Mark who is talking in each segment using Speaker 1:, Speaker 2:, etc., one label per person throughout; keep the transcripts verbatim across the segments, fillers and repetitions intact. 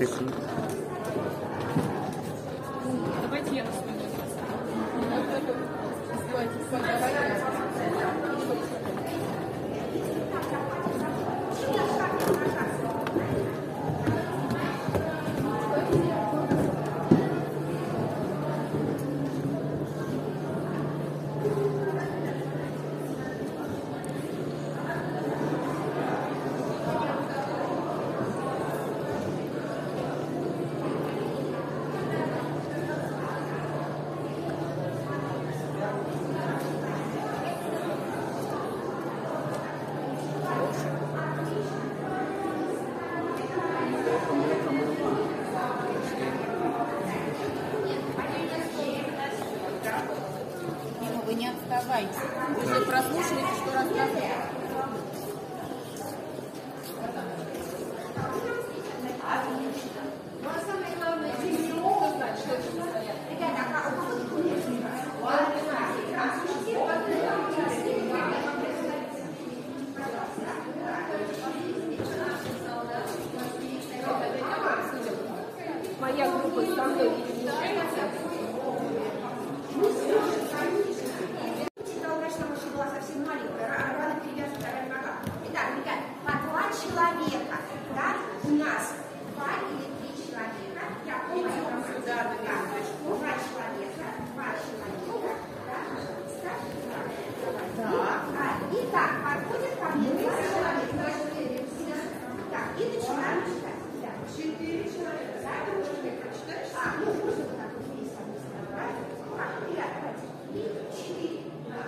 Speaker 1: Прикольно.
Speaker 2: Давайте я на свой нос.
Speaker 3: Вы не отставайте. Вы же прослушиваете, что рассказывают.
Speaker 2: Моя группа со мной перемещается.
Speaker 4: Человека, да, у нас два или три человека, я помню, да, да, да, два человека, два человека, да, пожалуйста, да, итак, подходит ко мне два человека, так, и начинаем читать, четыре человека, да, ты можешь мне прочитать, а, ну, можно вот так вот вместе, да, так, ребята, давайте, четыре,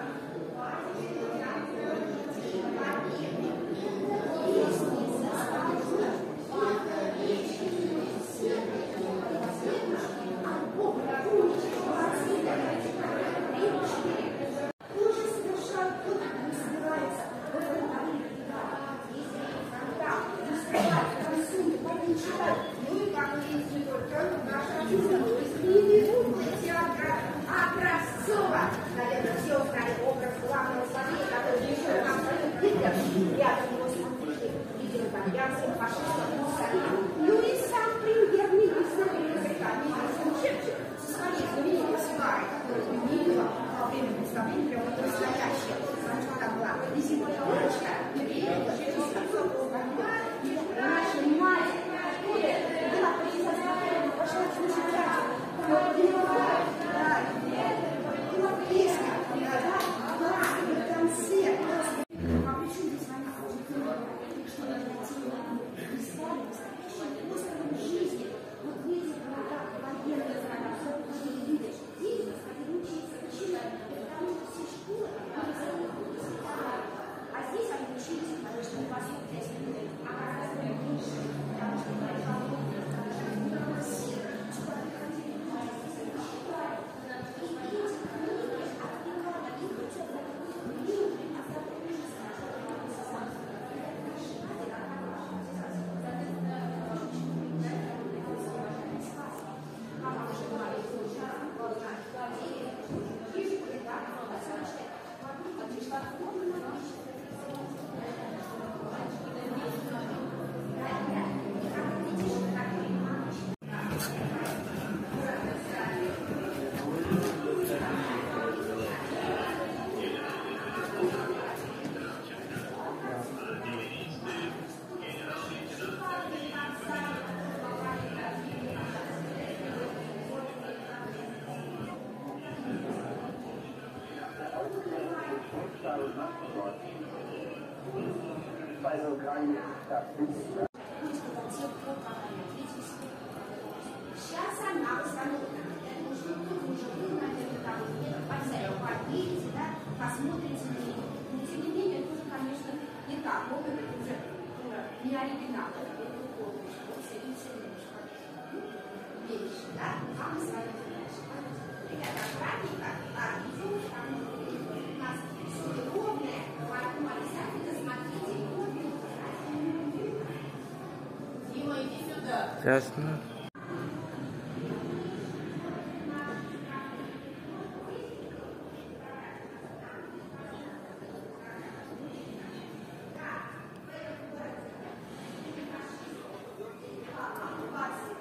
Speaker 4: Образцова, наверное, все узнали образ главного злодея, который еще нам Гитлер, рядом его смотрели, видели там Янсен, фашистов, Муссолини, ну и сам премьер-министр Великобритании Уинстон Черчилль со своей знаменитой сигарой, которую видела во время представления прямо вот настоящее, потому что там была визитная карточка, и наша мать, была произведена большая слушателя, а здесь они учились, конечно, не посмотрели, Сейчас она восстановлена. Я думаю, что кто-то уже был, наверное, там где-то подвидите, да, посмотрите на нее. Но тем не менее, тоже, конечно, не так. Вот это уже не оригинал. Это вот все вещи, да? А мы с вами дальше. Ребята, аккуратненько. А, идем, там у нас все ровное, поэтому обязательно смотрите ровно. Дима, иди сюда.
Speaker 1: Ясно.
Speaker 4: Вас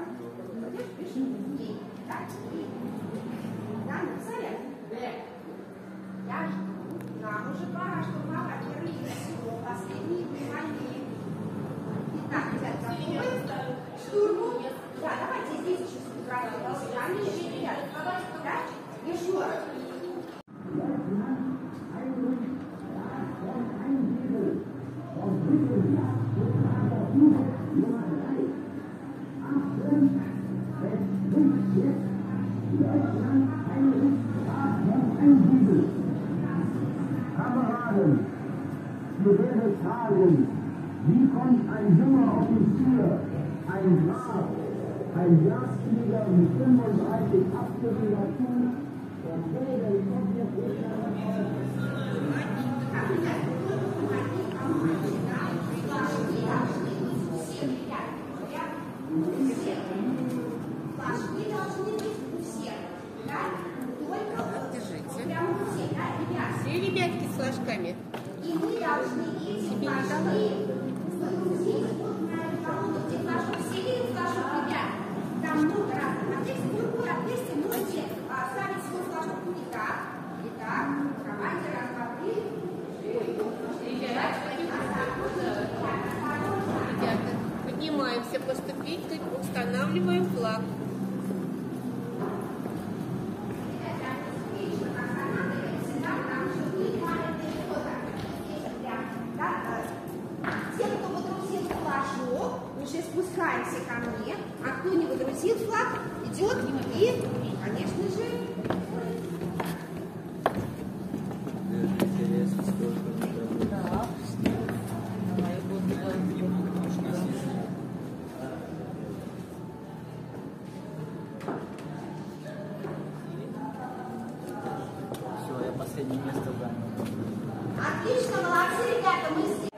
Speaker 4: Пойдешь, пишешь ей. Так, и да, написали? Я жду. Нам уже пора, чтобы мама первый всего, последний внимание. Итак, ребят, готовы? Штурму. Да, давайте здесь еще сыграем. Они еще ребят. Да? Еще раз.
Speaker 1: Kameraden, wir werden fragen, wie kommt ein junger Offizier, ein Graf, ein Glasflieger mit fünfunddreißig Abschlüssen dazu, und will den Sowjetrussland
Speaker 4: Флажки должны быть у всех, да? Только
Speaker 3: Держите.
Speaker 4: прямо у всех, да, ребят?
Speaker 3: Все ребятки с флажками.
Speaker 4: И мы должны эти флажки загрузить вот на колонну, где флажок. Все видят флажок, ребят? Там много разных отверстий. В любой отверстие можете а, ставить свой флажок. Итак, итак, давайте раз, два, три.
Speaker 3: Ребята, поднимаемся по ступенькам, устанавливаем флаг.
Speaker 4: Те, кто водрузил флажок, уже спускаемся ко мне, а кто не водрузил флаг, идет и, конечно же,
Speaker 5: Все, я последнее место занял.
Speaker 4: отлично, молодцы, ребята, мы